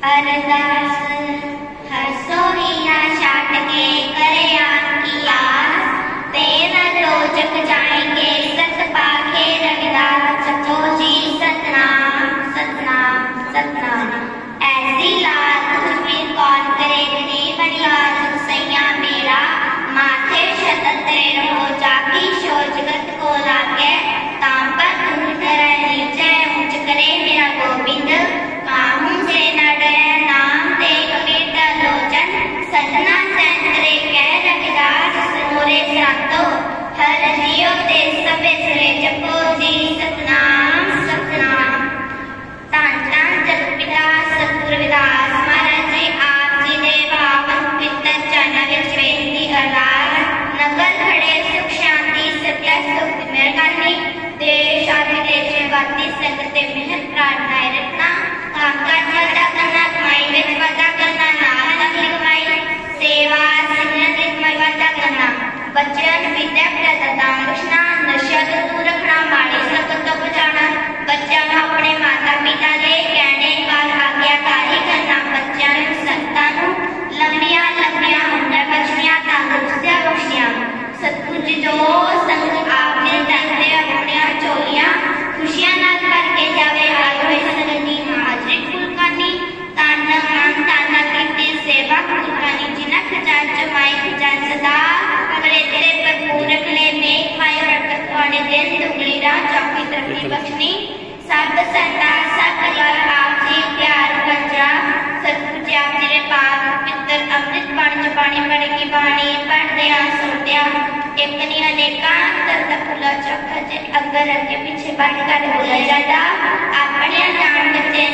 अरदास हर सोहिया छाट के करे आपकी आस, तेरा लोचक जाएंगे सत पाखे रविदास, सचो जी सतनाम सतनाम सतनाम। ऐसी लाल तुझ में कौन करे गरीब लाल सैया मेरा, माथे शतत्र रहो जाकी शोर जगत को लागे, ताम पर तुम तरह नीचे ऊंच करे मेरा गोविंद, काहू से न डरे नाम देख बेटा लोचन, सतना सैंतरे कह रविदास मोरे सातो, हर जियो ते सबे सरे जपो जी सतनाम सतनाम। तान तान जग पिता सतगुरु रविदास महाराज जी आप जी दे पावन पवित्र चरणों विच बेनती अरदास, नगर खड़े सुख शांति सत्या सुख मेहर करनी, देश आदि देश वादी संगत मेहर प्रार्थनाएं रखना, कामकाज वादा करना, कमाई विच वादा करना, नाल नाल कमाई सेवा सिमरन की कमाई वादा करना, बच्चों नूं विद्या प्रदान बख्शना, नशा तो दूर रखना, माड़ी संगत तो बचाना, बच्चों नूं अपने माता पिता दे कहने वाल आज्ञाकारी करना, बच्चों नूं संतां नूं लंबियां लंबियां उम्र बख्शियां, तंदुरुस्तियां बख्शियां, सतगुरु जी जो संग आपने दंदे अपनियां झोलियां खुशियां नाल भर के जावे, आयो इस संगत दी हाजरी फुलकानी, ताना मान ताना कीती सेवा फुलकानी, जिन्ना खजान जमाई खजान सदा करे तेरे भरपूर रखले, नेक पाए बरकत वाले दिन दुगली राह चौकी तरक्की बख्शनी, सब संतां सब परिवार आप जी प्यार पंजा, सतगुरु जी आप जी दे पाक पवित्र अमृत बाणी च पानी पढ़ की बाणी पढ़दिया सुनदिया एक नहीं अनेकां तरता फुला चौखा जे अगर अगे पीछे बंद कर बोला जाता, अपने जान बच्चे